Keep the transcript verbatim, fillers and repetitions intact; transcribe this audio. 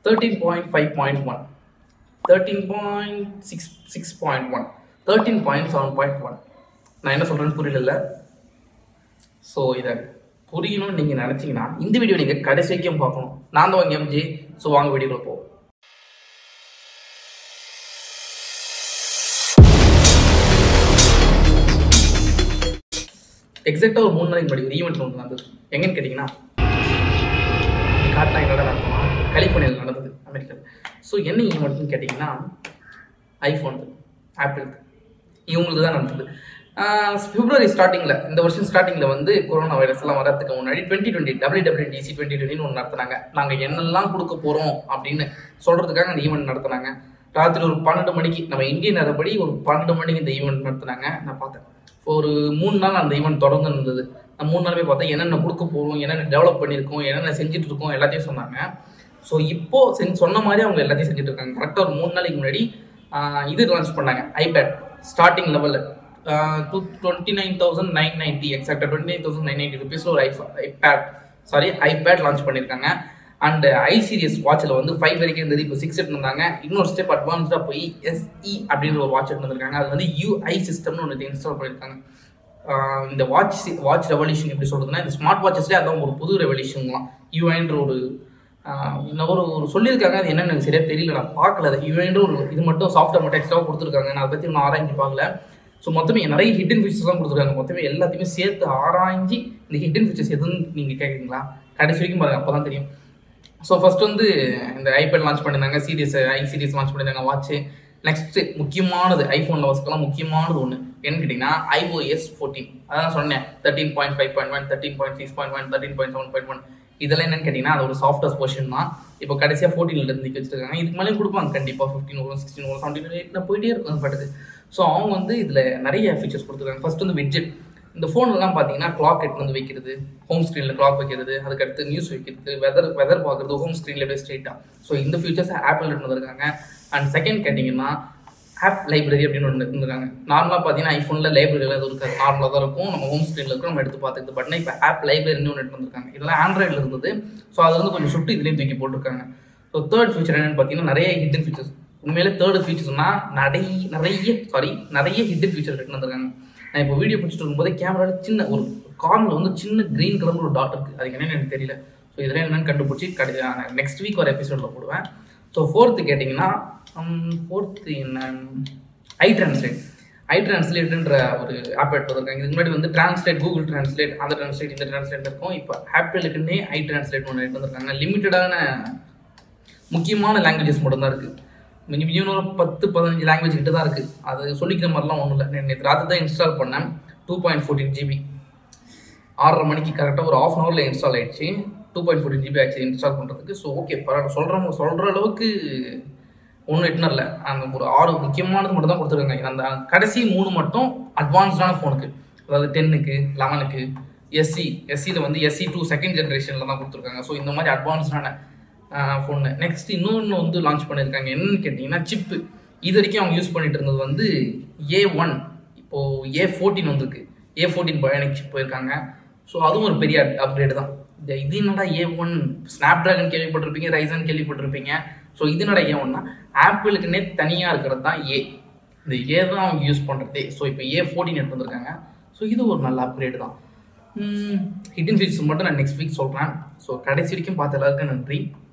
Thirteen point five point one thirteen point six six point one thirteen point seven point one நான் என்ன சொல்கிறேன்னு புரியல. So இதை புரியணும்னு நீங்கள் நினச்சிங்கன்னா இந்த வீடியோ நீங்கள் கடைசி வரைக்கும் பார்க்கணும். நான் தான் வாங்க எம்ஜி. ஸோ வாங்க வீடியோக்குள்ள போவோம். எக்ஸாக்டாக ஒரு மூணு நாளைக்கு முன்னாடி ஒரு ஈவெண்ட் ஒன்று நடந்தது. எங்கன்னு கேட்டிங்கன்னா காட்டினா என்னடா நடக்குமா, கலிஃபோர்னியாவில் நடந்தது, அமெரிக்காவில். ஸோ என்ன ஈவெண்ட்னு கேட்டிங்கன்னா ஐஃபோன், ஆப்பிள் இவங்களுக்கு தான் நடந்தது. பிப்ரவரி ஸ்டார்டிங்கில், இந்த வருஷம் ஸ்டார்டிங்கில் வந்து கொரோனா வைரஸ் எல்லாம் வரதுக்கு முன்னாடி twenty twenty W W T C twenty டுவெண்ட்டின்னு ஒன்று நடத்துனாங்க. நாங்கள் என்னெல்லாம் கொடுக்க போகிறோம் அப்படின்னு சொல்கிறதுக்காக அந்த ஈவெண்ட் நடத்துனாங்க. ராத்திரி ஒரு பன்னெண்டு மணிக்கு நம்ம இந்தியன் நேரப்படி ஒரு பன்னெண்டு மணிக்கு இந்த ஈவெண்ட் நடத்துனாங்க. நான் பார்த்தேன். ஒரு மூணு நாள் அந்த ஈவெண்ட் தொடர்ந்து இருந்தது. நான் மூணு நாள் போய் பார்த்தேன் என்னென்ன கொடுக்க போகிறோம், என்னென்ன டெவலப் பண்ணியிருக்கோம், என்னென்ன செஞ்சுட்டு இருக்கோம் எல்லாத்தையும் சொன்னாங்க. ஸோ இப்போது செஞ்சு சொன்ன மாதிரி அவங்க எல்லாத்தையும் செஞ்சுட்டு இருக்காங்க. கரெக்டாக ஒரு மூணு நாளைக்கு முன்னாடி இது லான்ச் பண்ணாங்க. ஐபேட் ஸ்டார்டிங் லெவலில் two twenty nine thousand nine ninety எக்ஸாக்டாக twenty nine thousand nine ninety ருபீஸில் ஒரு iPhone iPad sorry iPad launch பண்ணியிருக்காங்க. அண்ட் ஐ சீரியஸ் வாட்சில் வந்து ஃபைவ் வரைக்கும் இருந்தது, இப்போ சிக்ஸ் எடுத்துருந்தாங்க. இன்னொரு ஸ்டெப் அட்வான்ஸ்டாக போய் எஸ்இ அப்படின்ற ஒரு வாட்ச் எடுத்துருக்காங்க. அது வந்து யூஐ சிஸ்டம்னு ஒன்று இன்ஸ்டால் பண்ணியிருக்காங்க. இந்த வாட்ச் வாட்ச் ரெவல்யூஷன் எப்படி சொல்கிறதுனா, இந்த ஸ்மார்ட் வாட்சஸ்லேயே அதான் ஒரு புது ரெவல்யூஷன்லாம். யூஐன்ற ஒரு ஒரு ஒரு சொல்லியிருக்காங்க. அது என்னென்னு எனக்கு சரியாக தெரியல, நான் பார்க்கல. அது யூஐன்ற ஒரு இது மட்டும் சாஃப்ட்வேர் மட்டும் எக்ஸ்ட்ராவாக கொடுத்துருக்காங்க. நான் அதை பற்றி நான் ஆராய்ச்சி பார்க்கல. ஸோ மொத்தமே நிறைய ஹிடன் ஃபீச்சர்ஸ்லாம் கொடுத்துருக்காங்க. மொத்தமே எல்லாத்தையுமே சேர்த்து ஆராய்ஞ்சி இந்த ஹிடன் ஃபீச்சர்ஸ் எதுன்னு நீங்கள் கேட்குறீங்களா, கடைசி வரைக்கும் பாருங்கள், அப்போ தான் தெரியும். ஸோ ஃபர்ஸ்ட் வந்து இந்த ஐபேட் லான்ச் பண்ணியிருந்தாங்க, சீரியஸ் ஐ சீரியஸ் லான்ச் பண்ணியிருந்தாங்க வாட்ச்சு. நெக்ஸ்ட்டு முக்கியமானது ஐஃபோனில் வசக்கலாம் முக்கியமானது ஒன்று என்னன்னு கேட்டிங்கன்னா ஐஓஎஸ் ஃபோர்டீன். அதான் சொன்னேன், thirteen point five point one thirteen point six point one thirteen point seven point one இதெல்லாம் என்னன்னு கேட்டிங்கன்னா அது ஒரு சாஃப்ட்வேர் போர்ஷன் தான். இப்போ கடைசியாக ஃபோர்டீனில் இருந்து வச்சுருக்காங்க. இதுக்கு மேலே கொடுப்பாங்க கண்டிப்பாக. ஃபிஃப்டின் வரும், சிக்ஸ்டீன் வரும், செவன்டீன் எயிட்டில் போயிட்டே இருக்கும் பாட்டுக்கு. ஸோ அவங்க வந்து இதில் நிறைய ஃபீச்சர்ஸ் கொடுத்துருக்காங்க. ஃபர்ஸ்ட் வந்து விட்ஜெட். இந்த ஃபோன்லாம் பார்த்தீங்கன்னா கிளாக் எடுத்து வந்து வைக்கிறது, ஹோம் ஸ்க்ரீனில் கிளாக் வைக்கிறது, அதுக்கடுத்து நியூஸ் வைக்கிறது, வெதர் வெதர் பார்க்குறது ஹோம் ஸ்க்ரீனில் போய் ஸ்ட்ரெயிட்டாக. ஸோ இந்த ஃபீச்சர்ஸ் ஆப்பிள் எடுத்து வந்திருக்காங்க. அண்ட் செகண்ட் கேட்டிங்கன்னா ஆப் லைப்ரரி அப்படின்னு ஒன்று இருந்திருக்காங்க. நார்மலாக பார்த்தீங்கன்னா ஐஃபோனில் லைப்ரரியில் எதுவும் இருக்காது, நார்மலாக தான் இருக்கும். நம்ம ஹோம் ஸ்க்ரீனில் இருக்கும், நம்ம எடுத்து பார்த்துக்கிது. பட் இப்போ ஆப் லைப்ரரின்னு ஒன்று எடுத்து வந்திருக்காங்க. இதெல்லாம் ஆண்ட்ராய்டில் இருந்தது. ஸோ அதில் வந்து கொஞ்சம் சுட்டு இதுலேயும் தூக்கி போட்டிருக்காங்க. ஸோ தேர்ட் ஃபீச்சர் என்னென்னு பார்த்தீங்கன்னா நிறைய ஹிடன் ஃபீச்சர்ஸ். உண்மையிலே தேர்ட் ஃபீச்சர்ஸ்னா நிறைய நிறைய சாரி நிறைய ஹிடன் ஃபீச்சர் எடுத்து வந்திருக்காங்க. நான் இப்போ வீடியோ பிடிச்சிட்டு இருக்கும்போது கேமராவில் சின்ன ஒரு கார்னில் வந்து சின்ன க்ரீன் கலர் ஒரு டாட் இருக்குது. அதுக்கு என்னென்னு எனக்கு தெரியல. ஸோ இதெல்லாம் என்னென்னு கண்டுபிடிச்சி கடை நெக்ஸ்ட் வீக் ஒரு எபிசோடில் போடுவேன். ஸோ ஃபோர்த்து கேட்டிங்கன்னா ஃபோர்த்து என்ன ஐ டிரான்ஸ்லேட். ஐ டிரான்ஸ்லேட்ன்ற ஒரு ஆப் எடுத்து வந்திருக்காங்க. இதுக்கு முன்னாடி வந்து டிரான்ஸ்லேட், கூகுள் டிரான்ஸ்லேட், அந்த டிரான்ஸ்லேட், இந்த டிரான்ஸ்லேட் இருக்கும். இப்போ ஆப்பிளுக்குன்னே ஐ டிரான்ஸ்லேட் ஒன்று எடுத்து வந்திருக்காங்க. லிமிட்டடான முக்கியமான லாங்குவேஜஸ் மட்டும்தான் இருக்குது. மினிமம் ஒரு பத்து பதினஞ்சு லாங்குவேஜ் கிட்ட தான் இருக்குது. அது சொல்லிக்கிற மாதிரிலாம் ஒன்றும் இல்லை. நேற்று ராத்திரி தான் இன்ஸ்டால் பண்ணேன். டூ பாயிண்ட் ஃபோர்டீன் ஜிபி ஆறரை மணிக்கு கரெக்டாக ஒரு ஆஃப் அன் ஹவரில் இன்ஸ்டால் ஆகிடுச்சு. டூ பாயிண்ட் ஃபோர்டீன் ஜிபி ஆச்சு இன்ஸ்டால் பண்ணுறதுக்கு. ஸோ ஓகே, பரவாயில்ல. சொல்கிறவங்க சொல்கிற அளவுக்கு ஒன்றும் எட்டுனா இல்லை. அந்த ஒரு ஆறு முக்கியமானது மட்டும் தான் கொடுத்துருக்காங்க. அந்த கடைசி மூணு மட்டும் அட்வான்ஸ்டான ஃபோனுக்கு, அதாவது டென்னுக்கு, லெவனுக்கு, எஸ்சி எஸ்சியில் வந்து எஸ்சி டூ செகண்ட் ஜென்ரேஷனில் தான் கொடுத்துருக்காங்க. ஸோ இந்த மாதிரி அட்வான்ஸ்டான ஃபோனு. நெக்ஸ்ட் இன்னொன்று வந்து லான்ச் பண்ணியிருக்காங்க. என்னன்னு கேட்டிங்கன்னா சிப்பு. இது வரைக்கும் அவங்க யூஸ் பண்ணிட்டு இருந்தது வந்து ஏ ஒன். இப்போது ஏ ஃபோர்டீன் வந்துருக்கு. ஏ ஃபோர்டீன் பயோனிக் சிப் போயிருக்காங்க. ஸோ அதுவும் ஒரு பெரிய அப்கிரேட் தான். இந்த இது என்னடா ஏ ஒன், ஸ்னாப் ட்ராகன் கேள்விப்பட்டிருப்பீங்க, ரைசன் கேள்விப்பட்டிருப்பீங்க. ஸோ இது என்னடா ஏ ஒன்னா, ஆப்பிளுக்குன்னே தனியாக இருக்கிறது தான் ஏ. இந்த ஏ தான் அவங்க யூஸ் பண்ணுறதே. ஸோ இப்போ ஏ ஃபோர்டீன் எடுத்து வந்திருக்காங்க. ஸோ இது ஒரு நல்ல அப்கிரேட் தான். ஹிடன் ஃபீச்சர்ஸ் மட்டும் நான் நெக்ஸ்ட் வீக் சொல்கிறேன். ஸோ கடைசி வரைக்கும் பார்த்த எல்லாருக்கும் நன்றி.